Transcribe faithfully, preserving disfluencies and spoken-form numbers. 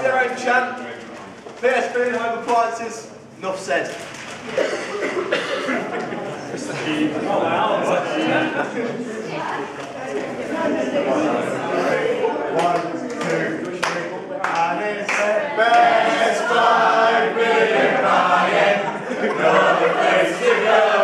their own chant. P S V and home appliances. Enough said. Oh wow. One, two, three. And it's the best five million buy-in. Not the place to go.